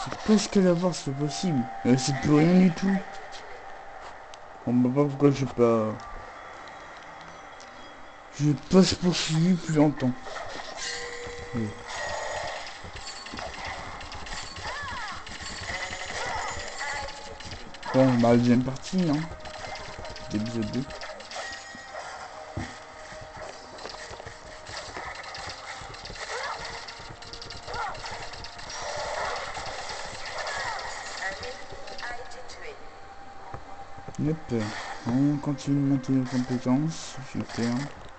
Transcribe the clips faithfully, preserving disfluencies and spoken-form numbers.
Presque l'avoir, c'est possible. Euh, c'est plus rien du tout. On ne voit pas pourquoi je vais pas... Je vais pas se poursuivre plus longtemps. Oui. Bon, bah, la deuxième partie, hein. D'épisode deux. Hop. On continue de monter nos compétences. Super.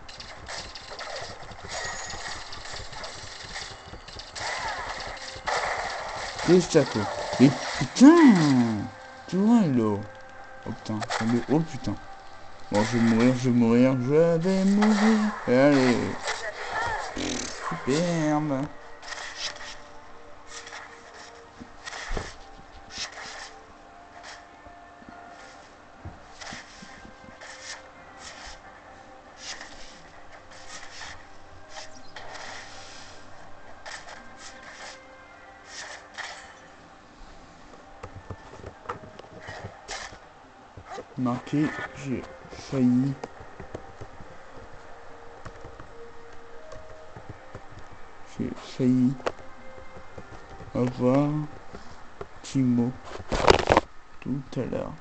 Et château. Et putain, tu vois là. Oh putain, attendez. Oh putain. Bon, je vais mourir, je vais mourir, je vais mourir. Allez. Superbe. Marqué, j'ai failli. J'ai failli avoir Timo tout à l'heure.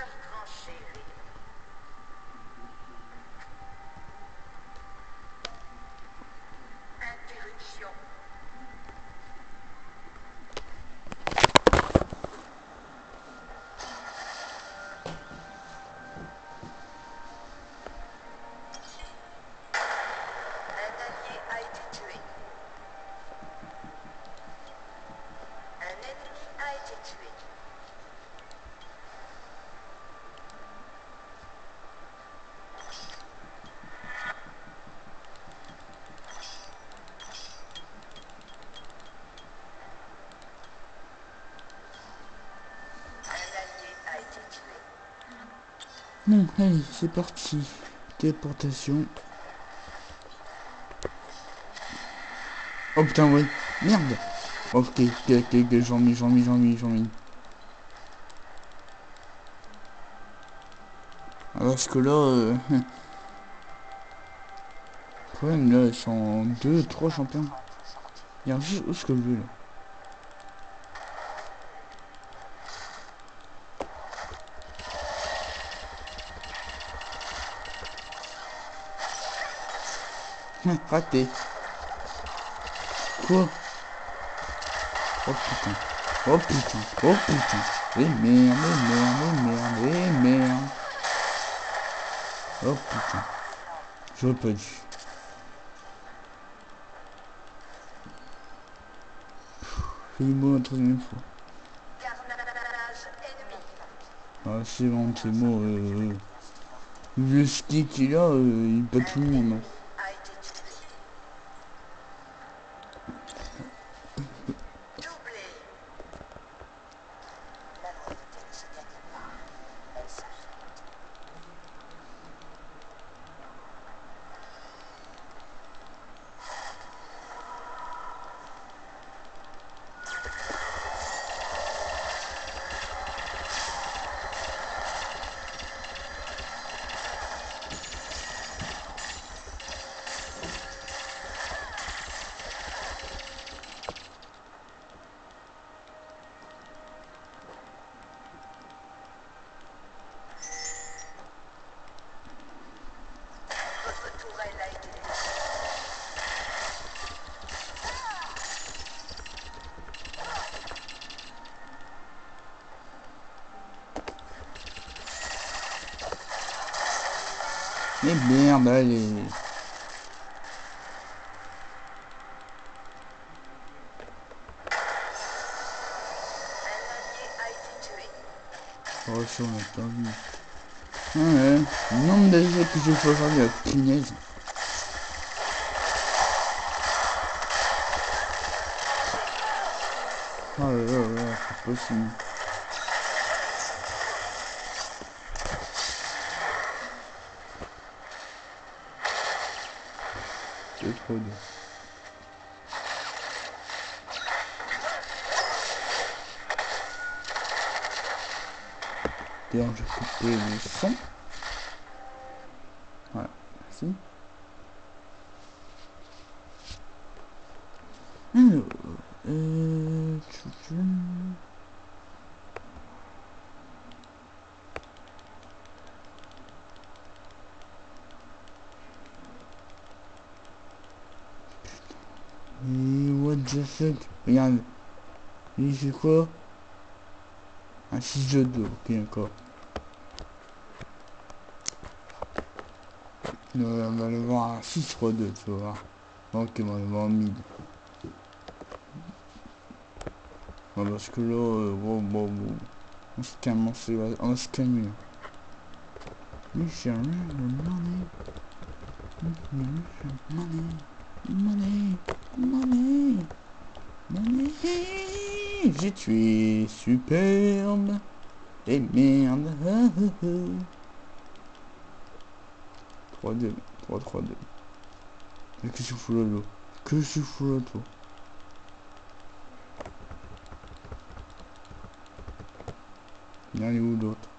Bon, allez, c'est parti. Téléportation. Oh putain, ouais. Merde. Ok, ok, ok, ok, j'en mis, j'en mis, j'en mis, j'en mis. Alors, parce que là, euh... le problème, là, ils sont deux, trois champions. Regarde juste où ce que je veux, là. Raté. Quoi? Oh putain. Oh putain. Oh putain. Et merde, et merde, et merde, et merde. Oh putain. J'aurais pas dû. Fais-moi la troisième fois. Ah c'est bon, c'est bon. Euh, le ski qu'il a, euh, il bat tout le monde. Mais merde, allez. Oh, ça, on a pas vu. Ah ouais, le nombre de jeux que j'ai fait aujourd'hui, la punaise. Oh là là là, c'est possible. C'est trop dur. D'ailleurs, je vais couper le son. Voilà, merci. Alors, euh... Et what the fuck? Regarde. Il fait quoi? Un six jeux de ok encore. Euh, on va le voir un six trois deux, tu vois. Ok, on va le voir en mid. Non, parce que là, euh, bon, bon, bon. On se calme, on se, on se calme. Michel, money. Money. Money. Money. Money. J'ai tué superbe. Et merde. trois deux. trois trois deux. Mais qu'est-ce que tu fous là, là? Qu'est-ce que tu fous là, toi? Il y en a où l'autre?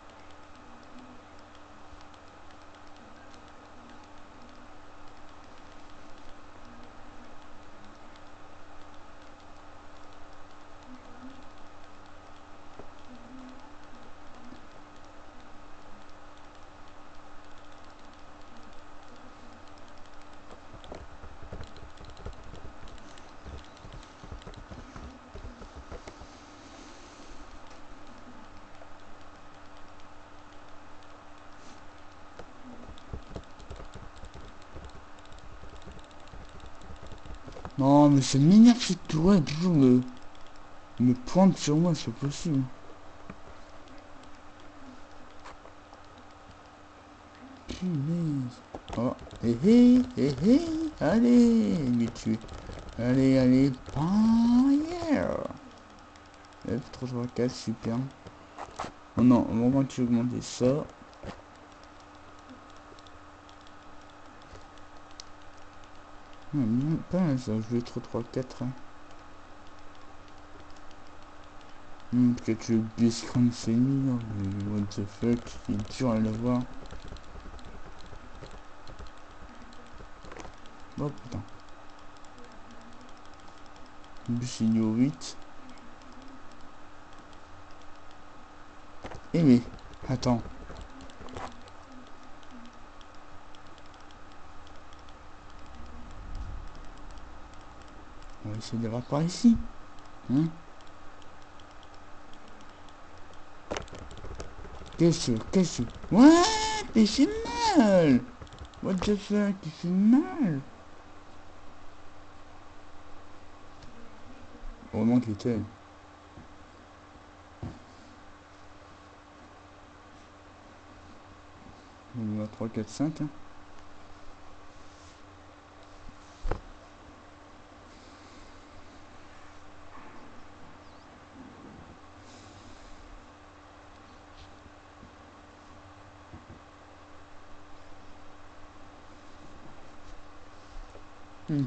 Non, mais ça m'énerve cette tour, elle toujours me... me pointe sur moi, c'est pas possible. Punaise. Oh, hé hé, hé hé, allez, mais tu... Allez, allez, fire. F trois trois quatre, super. Oh non, au moment où tu augmenter ça... Non, non, pas mal ça, je vais trois trois quatre. Hein. Hmm, peut-être que le biscron c'est mis, hein, mais what the fuck, il est dur à l'avoir. Oh putain. Bus niveau huit. Eh mais, attends. On va essayer d'avoir par ici. Hein? Qu'est-ce que, qu'est-ce que... What? Il fait mal! What the fuck? Il fait mal! Heureusement qu'il était. On va trois, quatre, cinq. Hein. Hmm.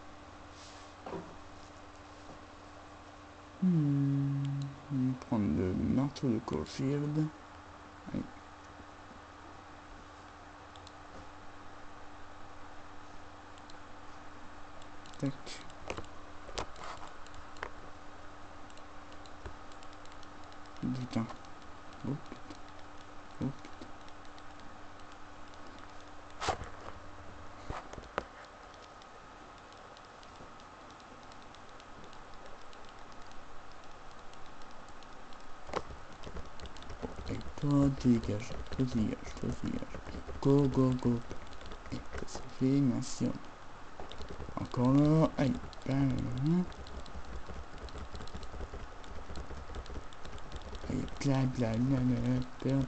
Hmm. Je vais prendre le marteau de Caulfield. Allez. Tac. Putain. Oh putain. Oh putain. Et toi dégage. Toi dégage. Toi dégage. Go go go. Et ça fait nation. Encore là. Aïe. Bam. Et bla bla bla bla bla.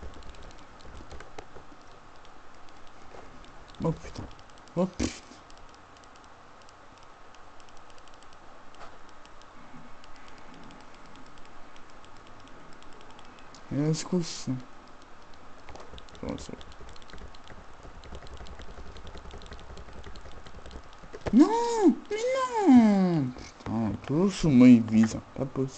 Oh putain. Oh putain. Et la secousse. Bon, c'est... Non! Mais non! Putain, toujours sous moi il vise. Pas possible.